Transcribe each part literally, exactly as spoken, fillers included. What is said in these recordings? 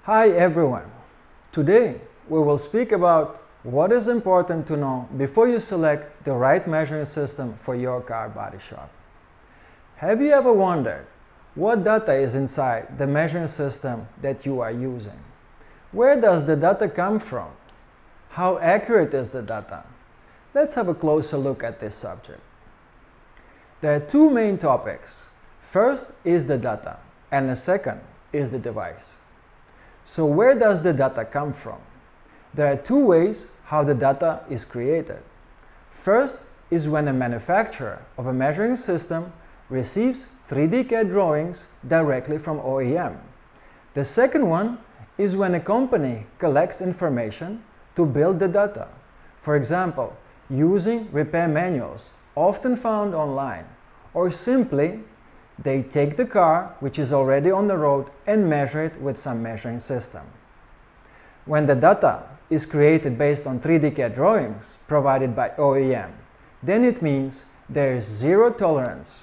Hi everyone! Today we will speak about what is important to know before you select the right measuring system for your car body shop. Have you ever wondered what data is inside the measuring system that you are using? Where does the data come from? How accurate is the data? Let's have a closer look at this subject. There are two main topics. First is the data, and the second is the device. So where does the data come from? There are two ways how the data is created. First is when a manufacturer of a measuring system receives three D C A D drawings directly from O E M. The second one is when a company collects information to build the data. For example, using repair manuals often found online, or simply they take the car, which is already on the road, and measure it with some measuring system. When the data is created based on three D C A D drawings provided by O E M, then it means there is zero tolerance.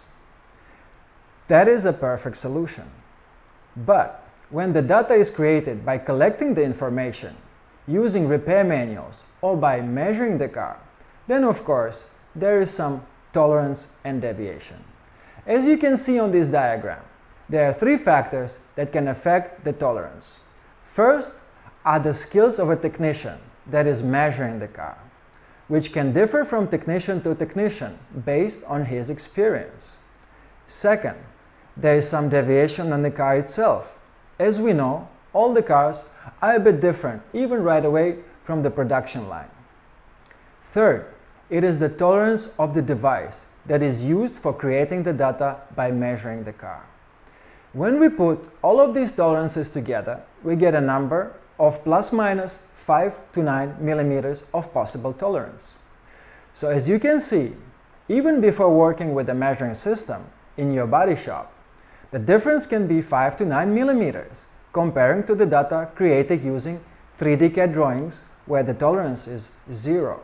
That is a perfect solution. But when the data is created by collecting the information, using repair manuals, or by measuring the car, then of course there is some tolerance and deviation. As you can see on this diagram, there are three factors that can affect the tolerance. First are the skills of a technician that is measuring the car, which can differ from technician to technician based on his experience. Second, there is some deviation on the car itself. As we know, all the cars are a bit different, even right away from the production line. Third, it is the tolerance of the device that is used for creating the data by measuring the car. When we put all of these tolerances together, we get a number of plus minus five to nine millimeters of possible tolerance. So as you can see, even before working with a measuring system in your body shop, the difference can be five to nine millimeters comparing to the data created using three D C A D drawings where the tolerance is zero.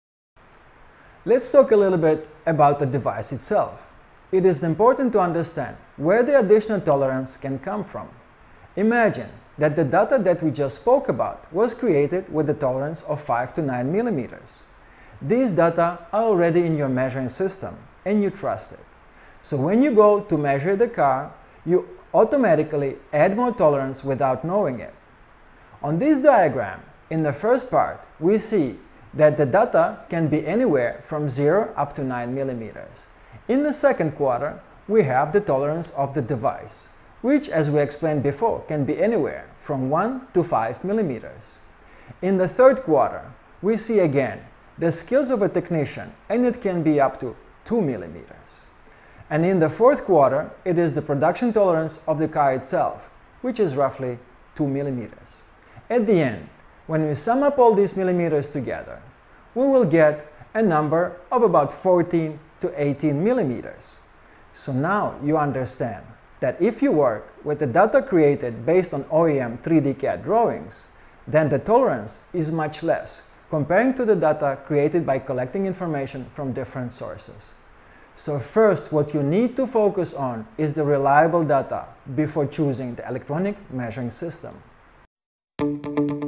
Let's talk a little bit about the device itself. It is important to understand where the additional tolerance can come from. Imagine that the data that we just spoke about was created with a tolerance of five to nine millimeters. These data are already in your measuring system and you trust it. So when you go to measure the car, you automatically add more tolerance without knowing it. On this diagram, in the first part, we see that the data can be anywhere from zero up to nine millimeters. In the second quarter, we have the tolerance of the device, which, as we explained before, can be anywhere from one to five millimeters. In the third quarter, we see again the skills of a technician, and it can be up to two millimeters. And in the fourth quarter, it is the production tolerance of the car itself, which is roughly two millimeters. At the end, when we sum up all these millimeters together, we will get a number of about fourteen to eighteen millimeters. So now you understand that if you work with the data created based on O E M three D C A D drawings, then the tolerance is much less comparing to the data created by collecting information from different sources. So first, what you need to focus on is the reliable data before choosing the electronic measuring system.